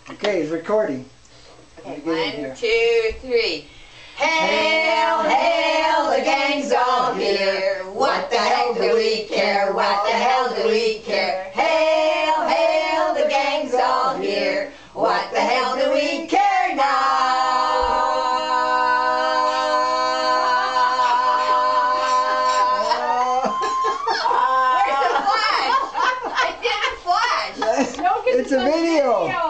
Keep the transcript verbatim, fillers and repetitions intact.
Okay, it's recording. Okay, one, two, three. Hail, hail, the gang's all here. What the hell do we care? What the hell do we care? Hail, hail, the gang's all here. What the hell do we care now? Where's the flash? I didn't flash. No, it's a video.